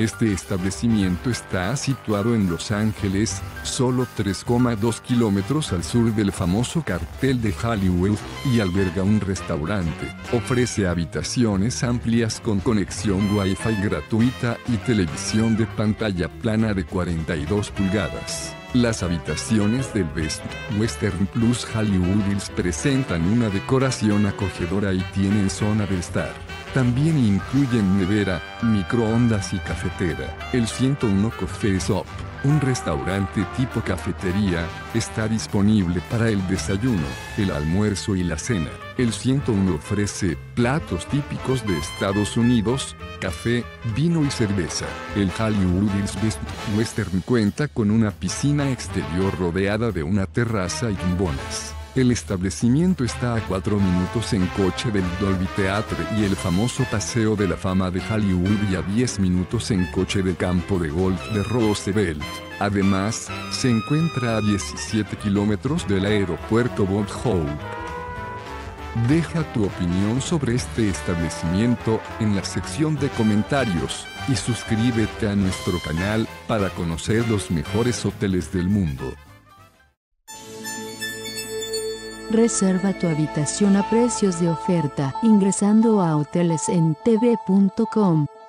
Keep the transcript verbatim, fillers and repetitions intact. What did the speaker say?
Este establecimiento está situado en Los Ángeles, solo tres coma dos kilómetros al sur del famoso cartel de Hollywood, y alberga un restaurante. Ofrece habitaciones amplias con conexión Wi-Fi gratuita y televisión de pantalla plana de cuarenta y dos pulgadas. Las habitaciones del Best Western Plus Hollywood Hills presentan una decoración acogedora y tienen zona de estar. También incluyen nevera, microondas y cafetera. El ciento uno Coffee Shop, un restaurante tipo cafetería, está disponible para el desayuno, el almuerzo y la cena. El ciento uno ofrece platos típicos de Estados Unidos, café, vino y cerveza. El Hollywood Hills Best Western cuenta con una piscina exterior rodeada de una terraza y tumbonas. El establecimiento está a cuatro minutos en coche del Dolby Theatre y el famoso Paseo de la Fama de Hollywood y a diez minutos en coche del campo de golf de Roosevelt. Además, se encuentra a diecisiete kilómetros del aeropuerto Bob Hope. Deja tu opinión sobre este establecimiento en la sección de comentarios y suscríbete a nuestro canal para conocer los mejores hoteles del mundo. Reserva tu habitación a precios de oferta ingresando a hoteles en t v punto com.